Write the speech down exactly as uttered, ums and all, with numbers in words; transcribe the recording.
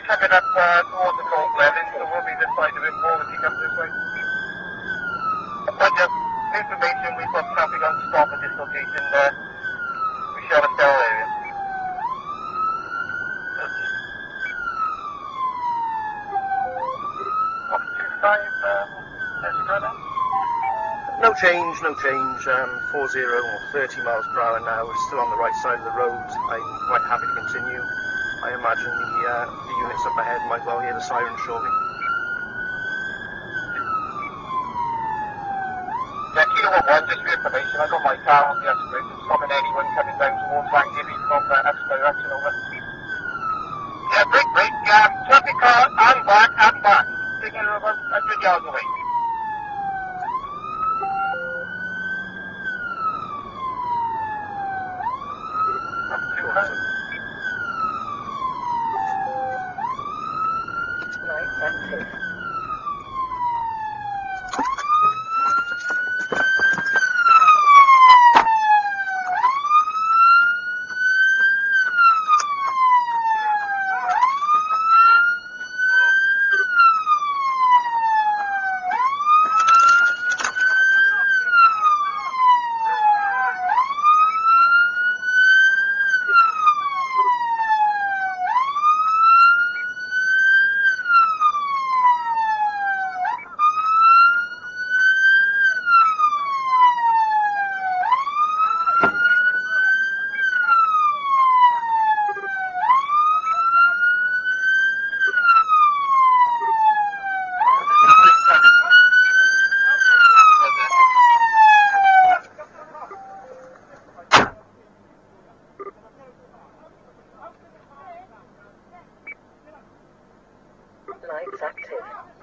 coming up uh, towards the Cold Levin, so we'll be this side of it more as he comes this way. But just information, we've got traffic on stop at this location there. We shall a cell area. Up to five, um, let's go now. No change, no change. Um, forty or thirty miles per hour now. We're still on the right side of the road. I'm quite happy to continue. I imagine the, uh, the units up ahead might well hear the siren shortly. Yeah, Kilo one, just for information, I got my car on the escalator, stopping anyone coming down towards Llangibby from the uh, direction over. Yeah, break, break, um, traffic car, and back, and back. Taking it about one hundred yards away. Up to five. Right, that's it. Lights active.